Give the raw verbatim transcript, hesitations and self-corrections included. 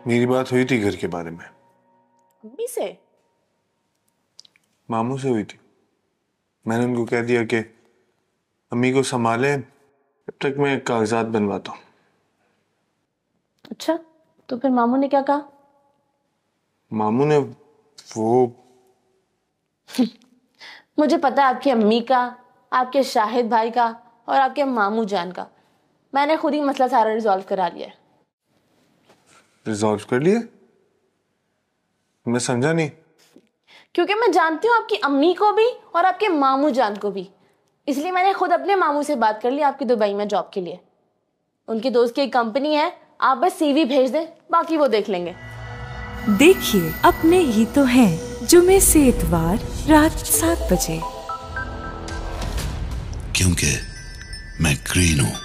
मेरी बात हुई थी घर के बारे में। अम्मी से? मामू से हुई थी। मैंने उनको कह दिया कि अम्मी को संभाले जब तक मैं कागजात बनवाता हूँ। अच्छा, तो फिर मामू ने क्या कहा? मामू ने वो मुझे पता है आपकी अम्मी का, आपके शाहिद भाई का और आपके मामू जान का। मैंने खुद ही मसला सारा रिजॉल्व करा लिया है। रिजॉल्व कर लिए? मैं समझा नहीं। क्योंकि मैं जानती हूँ आपकी अम्मी को भी और आपके मामू जान को भी, इसलिए मैंने खुद अपने मामू से बात कर ली आपकी दुबई में जॉब के लिए। उनके दोस्त की एक कंपनी है, आप बस सीवी भेज दें, बाकी वो देख लेंगे। देखिए अपने ही तो हैं, जुमे से इतवार रात सात बजे। क्योंकि मैं ग्रीन हूँ।